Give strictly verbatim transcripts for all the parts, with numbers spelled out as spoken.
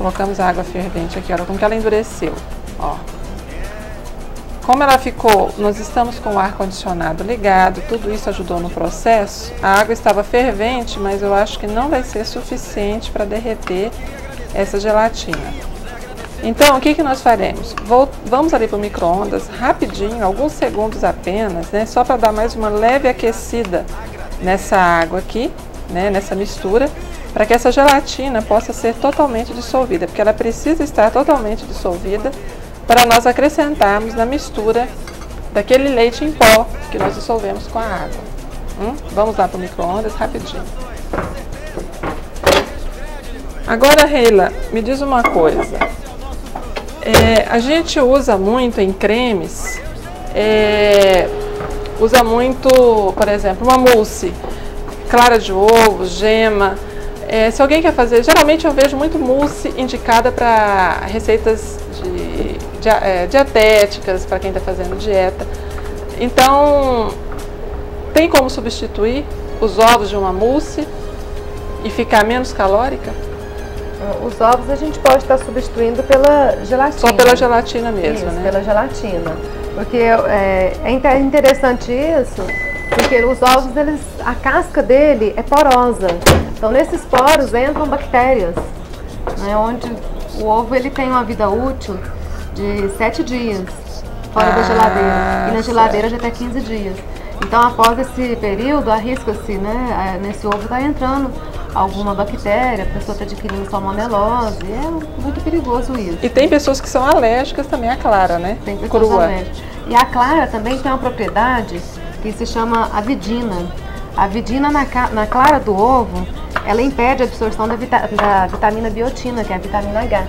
Colocamos a água fervente aqui, olha como que ela endureceu, ó. Como ela ficou, nós estamos com o ar-condicionado ligado, tudo isso ajudou no processo. A água estava fervente, mas eu acho que não vai ser suficiente para derreter essa gelatina. Então, o que que nós faremos? Vou, vamos ali para o micro-ondas, rapidinho, alguns segundos apenas, né? Só para dar mais uma leve aquecida nessa água aqui, né? Nessa mistura, para que essa gelatina possa ser totalmente dissolvida, porque ela precisa estar totalmente dissolvida para nós acrescentarmos na mistura daquele leite em pó que nós dissolvemos com a água. Hum? Vamos lá para o micro-ondas rapidinho. Agora, Reila, me diz uma coisa. É, a gente usa muito em cremes, é, usa muito, por exemplo, uma mousse, clara de ovo, gema. É, se alguém quer fazer, geralmente eu vejo muito mousse indicada para receitas de, de, é, dietéticas, para quem está fazendo dieta. Então, tem como substituir os ovos de uma mousse e ficar menos calórica? Os ovos a gente pode estar substituindo pela gelatina. Só pela gelatina mesmo, isso, né? Pela gelatina. Porque é, é interessante isso, porque os ovos, eles, a casca dele é porosa. Então, nesses poros entram bactérias, né, onde o ovo ele tem uma vida útil de sete dias fora ah, da geladeira. E na geladeira certo. Já tem quinze dias. Então, após esse período, arrisca-se, né, nesse ovo está entrando alguma bactéria, a pessoa está adquirindo salmonelose, é muito perigoso isso. E tem pessoas que são alérgicas também à clara, né? Tem pessoas crua. alérgicas. E a clara também tem uma propriedade que se chama avidina. A avidina na, na clara do ovo, ela impede a absorção da, vita, da vitamina biotina, que é a vitamina H.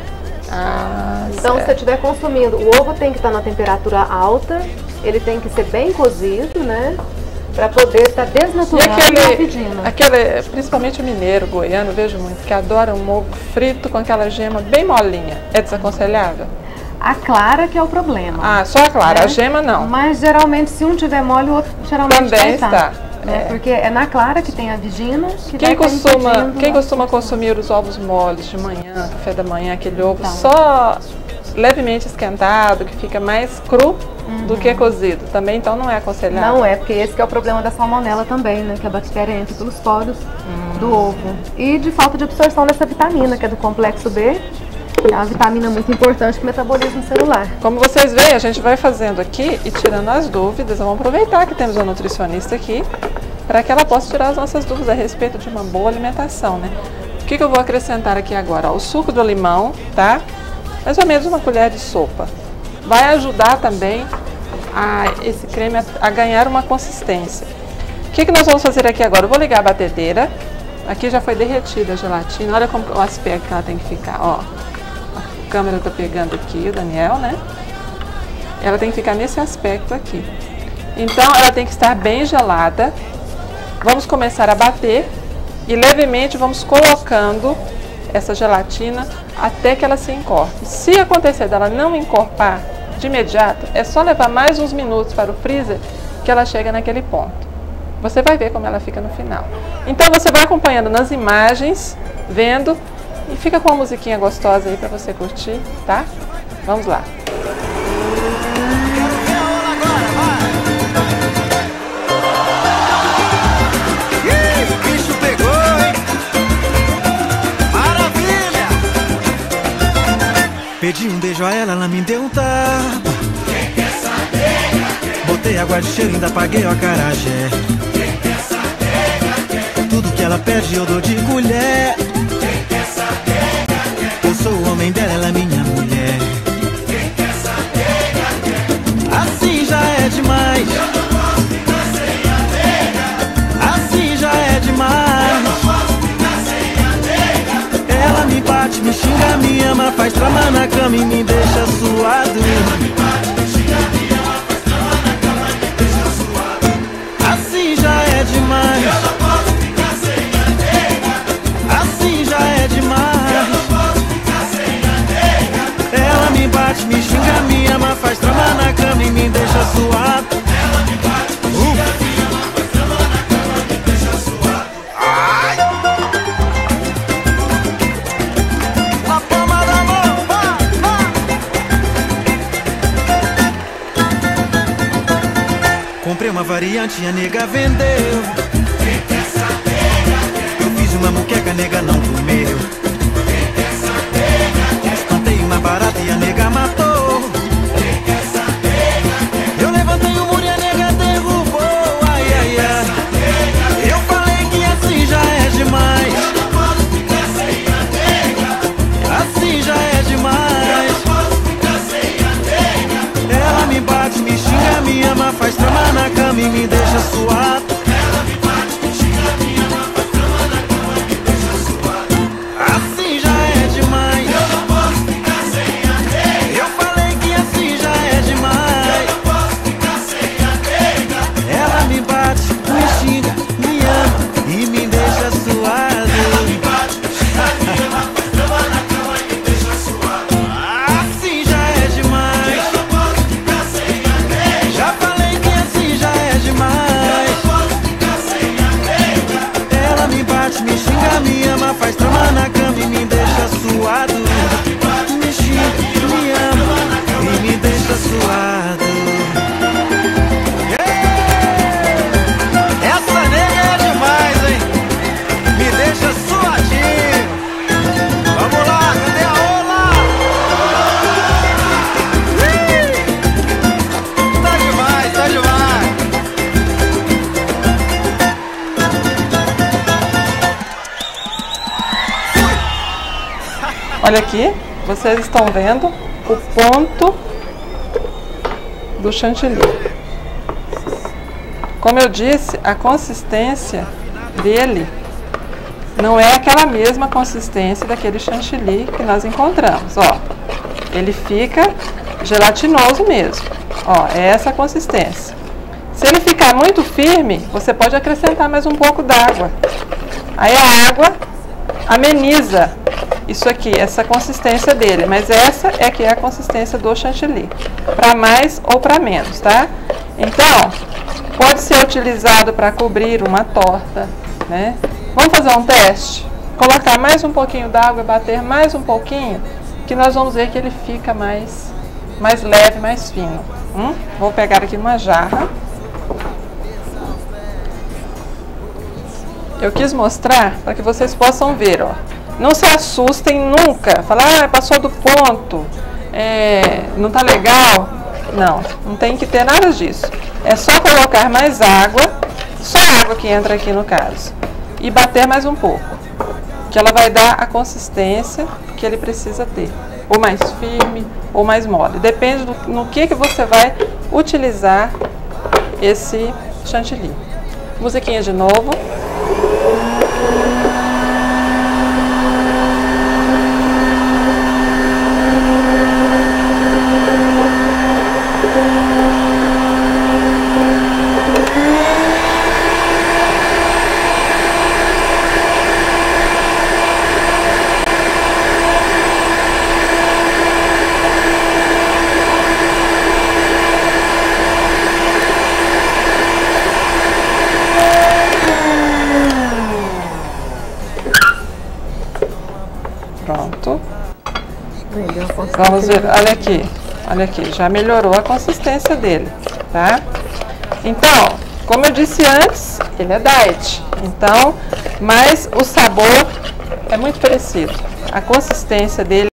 Ah, então, certo. Se você estiver consumindo, o ovo tem que estar na temperatura alta, ele tem que ser bem cozido, né? Para poder estar desnaturando a avidina. Aquele, principalmente o mineiro, o goiano, eu vejo muito, que adora um ovo frito com aquela gema bem molinha. É desaconselhável? A clara que é o problema. Ah, só a clara, né? A gema não. Mas geralmente, se um tiver mole, o outro geralmente também está. está. Né? É. Porque é na clara que tem a avidina. Que quem vai costuma, quem costuma consumir os ovos moles de manhã, café da manhã, aquele ovo então. Só levemente esquentado, que fica mais cru uhum. do que cozido, também então não é aconselhável? Não é, porque esse que é o problema da salmonela também, né? Que a bactéria entra pelos poros uhum. do ovo. E de falta de absorção dessa vitamina, que é do complexo B, que é uma vitamina muito importante para o metabolismo celular. Como vocês veem, a gente vai fazendo aqui e tirando as dúvidas. Vamos aproveitar que temos uma nutricionista aqui, para que ela possa tirar as nossas dúvidas a respeito de uma boa alimentação, né? O que, que eu vou acrescentar aqui agora? Ó, o suco do limão, tá? Mais ou menos uma colher de sopa. Vai ajudar também a, esse creme a, a ganhar uma consistência. O que, que nós vamos fazer aqui agora? Eu vou ligar a batedeira. Aqui já foi derretida a gelatina. Olha como o aspecto que ela tem que ficar, ó. A câmera tá pegando aqui, o Daniel, né? Ela tem que ficar nesse aspecto aqui. Então, ela tem que estar bem gelada. Vamos começar a bater e levemente vamos colocando essa gelatina até que ela se encorpe. Se acontecer dela não encorpar de imediato, é só levar mais uns minutos para o freezer que ela chega naquele ponto. Você vai ver como ela fica no final. Então você vai acompanhando nas imagens, vendo, e fica com uma musiquinha gostosa aí para você curtir, tá? Vamos lá. Pedi um beijo a ela, ela me deu um tapa. Quem quer saber? Botei água de cheiro, ainda paguei o acarajé. Quem quer saber? Tudo que ela pede eu dou de colher. Quem quer saber? Eu sou o homem dela, ela é minha mulher. Quem quer saber? Assim já é demais. Eu não posso ficar sem a nega. Assim já é demais. Eu não posso ficar sem a nega. Ela me bate, me xinga, me ama, faz trama na cama e me deixa suado. Ela me bate, me xinga, me ama, faz trama na cama e me deixa suado. Assim já é demais. Eu não posso ficar sem a nega. Assim já é demais. Eu não posso ficar sem a nega. Ela me bate, me xinga, me ama, faz trama na cama e me deixa suado. Ela me bate, me xinga, me ama, faz trama na cama e me deixa suado. A palma da uma variante, a nega vendeu. Quem quer saber? Eu fiz uma muqueca, a nega não comeu. Quem quer saber? Espantei uma barata e a nega matou. Quem quer saber? Eu levantei o muro e a nega derrubou. Ai, ai, ai. Eu falei que assim já é demais. Eu não posso ficar sem a nega. Assim já é demais. Eu não posso ficar sem a nega. Ela me bate, me xinga, me ama, faz trama na cama e me deixa suado. Ela me bate, me xinga, me ama, faz cama na cama e me deixa suado. Assim já é demais. Eu não posso ficar sem a nega. Eu falei que assim já é demais. Eu não posso ficar sem a nega. Ela me bate, me xinga, me ama e me deixa suado. Ela me bate, me xinga, me ama, faz cama na cama e me deixa suado. Assim já é demais. Eu não posso ficar sem a nega. Já falei que assim já é demais. Eu não posso ficar sem a nega. Ela me bate, me xinga, me ama, faz trama na cama e me deixa suado. Me xinga, me ama e me deixa suado. Essa nega é demais, hein? Me deixa suadinho. Vamos lá, cadê a ola? Ih! Tá demais, tá demais. Olha aqui, vocês estão vendo o ponto do chantilly. Como eu disse, a consistência dele não é aquela mesma consistência daquele chantilly que nós encontramos. Ó, ele fica gelatinoso mesmo. Ó, é essa a consistência. Se ele ficar muito firme, você pode acrescentar mais um pouco d'água. Aí a água ameniza isso aqui, essa consistência dele, mas essa é que é a consistência do chantilly, para mais ou para menos, tá? Então, pode ser utilizado para cobrir uma torta, né? Vamos fazer um teste? Colocar mais um pouquinho d'água, bater mais um pouquinho, que nós vamos ver que ele fica mais, mais leve, mais fino. Hum? Vou pegar aqui numa jarra. Eu quis mostrar para que vocês possam ver, ó. Não se assustem nunca. Falar, ah, passou do ponto, é, não tá legal. Não, não tem que ter nada disso. É só colocar mais água, só água que entra aqui no caso, e bater mais um pouco, que ela vai dar a consistência que ele precisa ter. Ou mais firme, ou mais mole. Depende do no que, que você vai utilizar esse chantilly. Musiquinha de novo. Pronto. Vamos ver, olha aqui, olha aqui, já melhorou a consistência dele, tá? Então, como eu disse antes, ele é diet, então, mas o sabor é muito parecido. A consistência dele